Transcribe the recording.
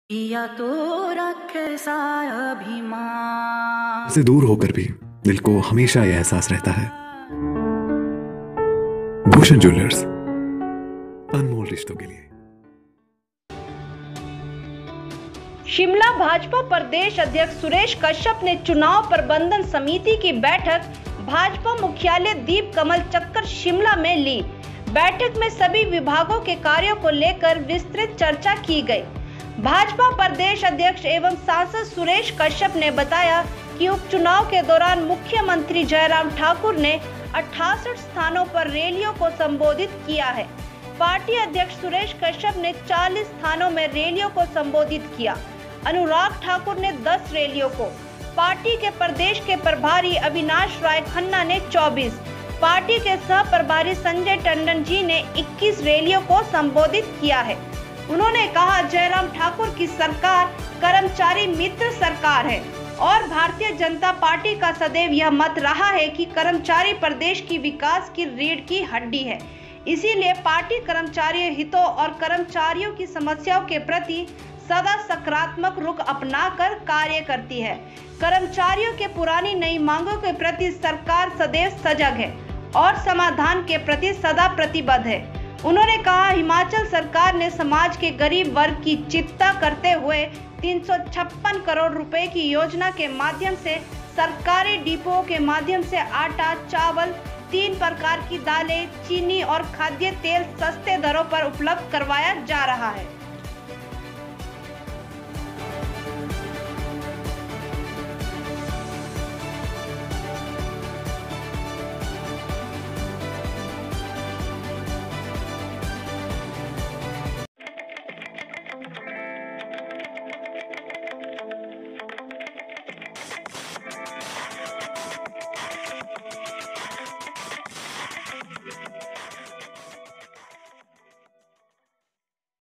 या तो रखे सा अभिमान से दूर होकर भी दिल को हमेशा यह एहसास रहता है। भूषण ज्वेलर्स, अनमोल रिश्तों के लिए। शिमला भाजपा प्रदेश अध्यक्ष सुरेश कश्यप ने चुनाव प्रबंधन समिति की बैठक भाजपा मुख्यालय दीप कमल चक्कर शिमला में ली। बैठक में सभी विभागों के कार्यों को लेकर विस्तृत चर्चा की गई। भाजपा प्रदेश अध्यक्ष एवं सांसद सुरेश कश्यप ने बताया कि उपचुनाव के दौरान मुख्यमंत्री जयराम ठाकुर ने 68 स्थानों पर रैलियों को संबोधित किया है। पार्टी अध्यक्ष सुरेश कश्यप ने 40 स्थानों में रैलियों को संबोधित किया। अनुराग ठाकुर ने 10 रैलियों को, पार्टी के प्रदेश के प्रभारी अविनाश राय खन्ना ने 24, पार्टी के सह प्रभारी संजय टंडन जी ने 21 रैलियों को संबोधित किया है। उन्होंने कहा, जयराम ठाकुर की सरकार कर्मचारी मित्र सरकार है और भारतीय जनता पार्टी का सदैव यह मत रहा है कि कर्मचारी प्रदेश की विकास की रीढ़ की हड्डी है। इसीलिए पार्टी कर्मचारी हितों और कर्मचारियों की समस्याओं के प्रति सदा सकारात्मक रुख अपनाकर कार्य करती है। कर्मचारियों के पुरानी नई मांगों के प्रति सरकार सदैव सजग है और समाधान के प्रति सदा प्रतिबद्ध है। उन्होंने कहा, हिमाचल सरकार ने समाज के गरीब वर्ग की चिंता करते हुए 356 करोड़ रुपए की योजना के माध्यम से सरकारी डिपोओं के माध्यम से आटा, चावल, 3 प्रकार की दालें, चीनी और खाद्य तेल सस्ते दरों पर उपलब्ध करवाया जा रहा है।